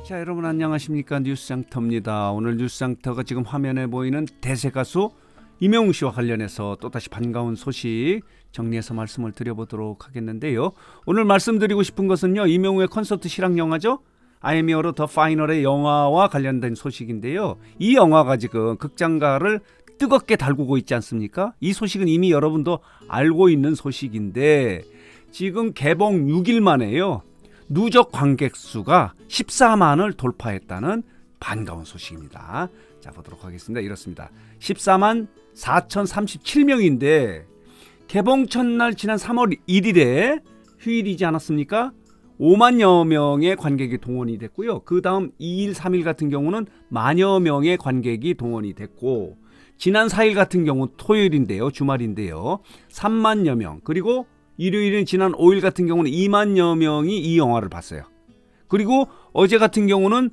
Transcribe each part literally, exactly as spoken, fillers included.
자, 여러분 안녕하십니까? 뉴스장터입니다. 오늘 뉴스장터가 지금 화면에 보이는 대세 가수 임영웅 씨와 관련해서 또다시 반가운 소식 정리해서 말씀을 드려보도록 하겠는데요. 오늘 말씀드리고 싶은 것은요, 임영웅의 콘서트 실황 영화죠. I am your the final의 영화와 관련된 소식인데요. 이 영화가 지금 극장가를 뜨겁게 달구고 있지 않습니까? 이 소식은 이미 여러분도 알고 있는 소식인데 지금 개봉 육 일 만에요, 누적 관객 수가 십사만을 돌파했다는 반가운 소식입니다. 자, 보도록 하겠습니다. 이렇습니다. 십사만 사천삼십칠 명인데 개봉 첫날 지난 삼월 일일에 휴일이지 않았습니까? 오만여 명의 관객이 동원이 됐고요. 그 다음 이 일, 삼 일 같은 경우는 만여 명의 관객이 동원이 됐고, 지난 사 일 같은 경우 토요일인데요, 주말인데요, 삼만여 명, 그리고 일요일인 지난 오 일 같은 경우는 이만여 명이 이 영화를 봤어요. 그리고 어제 같은 경우는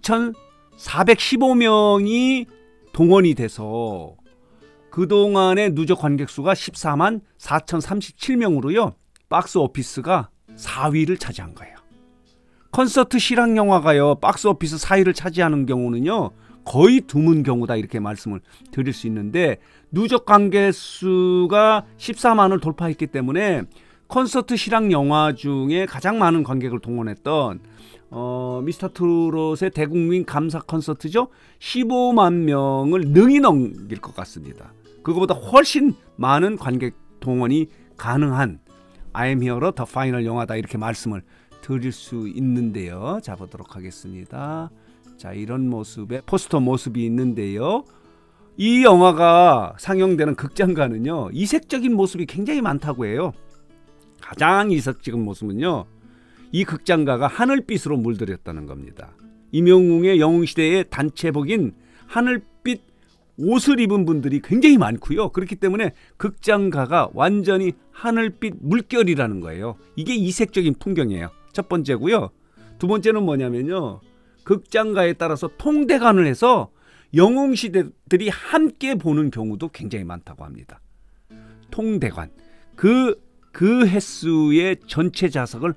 구천사백십오 명이 동원이 돼서 그동안의 누적 관객 수가 십사만 사천삼십칠 명으로요 박스 오피스가 사 위를 차지한 거예요. 콘서트 실황 영화가요 박스 오피스 사 위를 차지하는 경우는요 거의 드문 경우다, 이렇게 말씀을 드릴 수 있는데, 누적 관객 수가 십사만을 돌파했기 때문에 콘서트 실황 영화 중에 가장 많은 관객을 동원했던 어, 미스터 트롯의 대국민 감사 콘서트죠. 십오만 명을 능히 넘길 것 같습니다. 그거보다 훨씬 많은 관객 동원이 가능한 I am here the final 영화다, 이렇게 말씀을 드릴 수 있는데요. 자, 보도록 하겠습니다. 자, 이런 모습의 포스터 모습이 있는데요. 이 영화가 상영되는 극장가는요 이색적인 모습이 굉장히 많다고 해요. 가장 이색적인 모습은요, 이 극장가가 하늘빛으로 물들였다는 겁니다. 임영웅의 영웅시대의 단체복인 하늘빛 옷을 입은 분들이 굉장히 많고요. 그렇기 때문에 극장가가 완전히 하늘빛 물결이라는 거예요. 이게 이색적인 풍경이에요. 첫 번째고요. 두 번째는 뭐냐면요, 극장가에 따라서 통대관을 해서 영웅시대들이 함께 보는 경우도 굉장히 많다고 합니다. 통대관, 그, 그 횟수의 전체 좌석을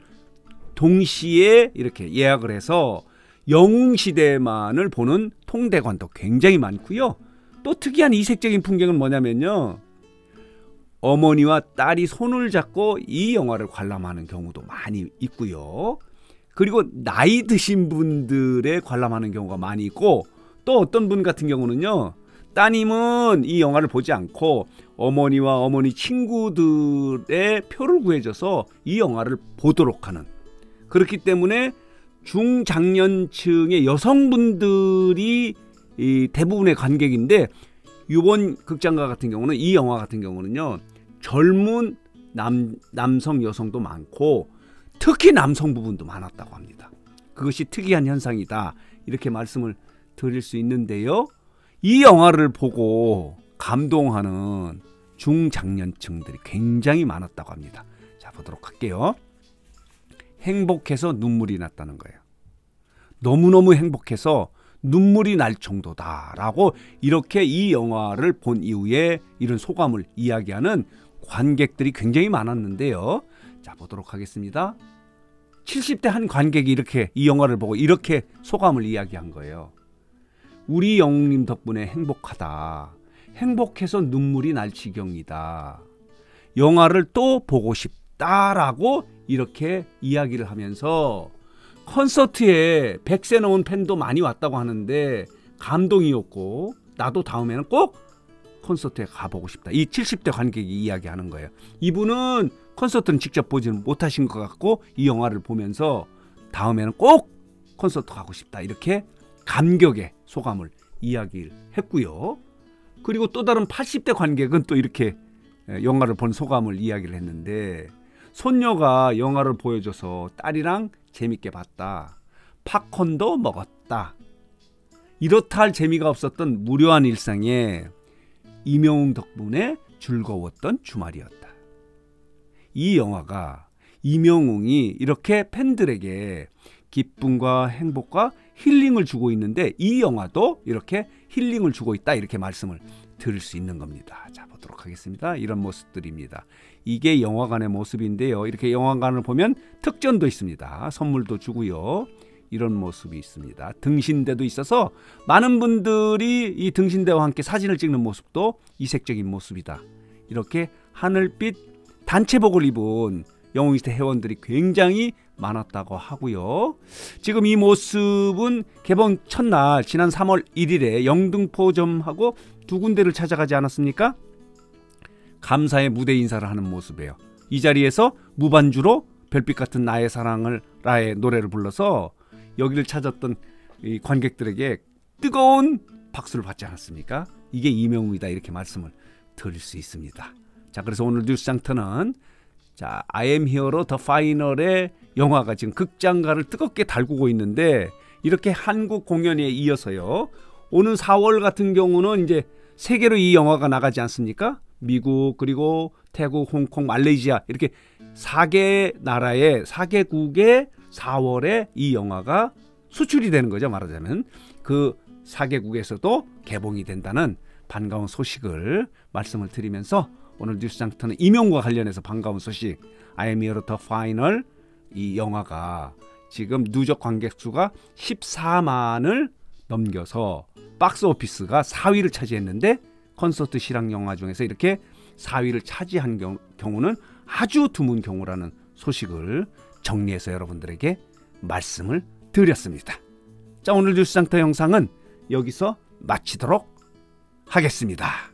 동시에 이렇게 예약을 해서 영웅시대만을 보는 통대관도 굉장히 많고요. 또 특이한 이색적인 풍경은 뭐냐면요, 어머니와 딸이 손을 잡고 이 영화를 관람하는 경우도 많이 있고요. 그리고 나이 드신 분들의 관람하는 경우가 많이 있고, 또 어떤 분 같은 경우는요, 따님은 이 영화를 보지 않고 어머니와 어머니 친구들의 표를 구해줘서 이 영화를 보도록 하는, 그렇기 때문에 중장년층의 여성분들이 이 대부분의 관객인데, 이번 극장가 같은 경우는, 이 영화 같은 경우는요 젊은 남, 남성 여성도 많고 특히 남성 부분도 많았다고 합니다. 그것이 특이한 현상이다, 이렇게 말씀을 드릴 수 있는데요. 이 영화를 보고 감동하는 중장년층들이 굉장히 많았다고 합니다. 자, 보도록 할게요. 행복해서 눈물이 났다는 거예요. 너무너무 행복해서 눈물이 날 정도다라고, 이렇게 이 영화를 본 이후에 이런 소감을 이야기하는 관객들이 굉장히 많았는데요. 자, 보도록 하겠습니다. 칠십 대 한 관객이 이렇게 이 영화를 보고 이렇게 소감을 이야기한 거예요. 우리 영웅님 덕분에 행복하다. 행복해서 눈물이 날 지경이다. 영화를 또 보고 싶다라고 이렇게 이야기를 하면서, 콘서트에 백 세 넘은 팬도 많이 왔다고 하는데 감동이었고, 나도 다음에는 꼭 콘서트에 가보고 싶다. 이 칠십 대 관객이 이야기하는 거예요. 이분은 콘서트는 직접 보지는 못하신 것 같고 이 영화를 보면서 다음에는 꼭 콘서트 가고 싶다, 이렇게 감격의 소감을 이야기를 했고요. 그리고 또 다른 팔십 대 관객은 또 이렇게 영화를 본 소감을 이야기를 했는데, 손녀가 영화를 보여줘서 딸이랑 재밌게 봤다. 팝콘도 먹었다. 이렇다 할 재미가 없었던 무료한 일상에 임영웅 덕분에 즐거웠던 주말이었다. 이 영화가 임영웅이 이렇게 팬들에게 기쁨과 행복과 힐링을 주고 있는데, 이 영화도 이렇게 힐링을 주고 있다, 이렇게 말씀을 드릴 수 있는 겁니다. 자, 보도록 하겠습니다. 이런 모습들입니다. 이게 영화관의 모습인데요. 이렇게 영화관을 보면 특전도 있습니다. 선물도 주고요. 이런 모습이 있습니다. 등신대도 있어서 많은 분들이 이 등신대와 함께 사진을 찍는 모습도 이색적인 모습이다. 이렇게 하늘빛 단체복을 입은 영웅시대 회원들이 굉장히 많았다고 하고요. 지금 이 모습은 개봉 첫날 지난 삼월 일일에 영등포점하고 두 군데를 찾아가지 않았습니까? 감사의 무대 인사를 하는 모습이에요. 이 자리에서 무반주로 별빛 같은 나의 사랑을 라의 노래를 불러서 여기를 찾았던 이 관객들에게 뜨거운 박수를 받지 않았습니까? 이게 이명웅이다 이렇게 말씀을 드릴 수 있습니다. 자, 그래서 오늘 뉴스장터는 자, I am Hero The Final의 영화가 지금 극장가를 뜨겁게 달구고 있는데 이렇게 한국 공연에 이어서요. 오는 사월 같은 경우는 이제 세계로 이 영화가 나가지 않습니까? 미국 그리고 태국, 홍콩, 말레이시아 이렇게 네 개 나라의 네 개국의 사월에 이 영화가 수출이 되는 거죠. 말하자면 그 네 개국에서도 개봉이 된다는 반가운 소식을 말씀을 드리면서 오늘 뉴스장터는 임용과 관련해서 반가운 소식 I am Hero The Final 이 영화가 지금 누적 관객 수가 십사만을 넘겨서 박스 오피스가 사 위를 차지했는데 콘서트 실황 영화 중에서 이렇게 사 위를 차지한 경우, 경우는 아주 드문 경우라는 소식을 정리해서 여러분들에게 말씀을 드렸습니다. 자, 오늘 뉴스장터 영상은 여기서 마치도록 하겠습니다.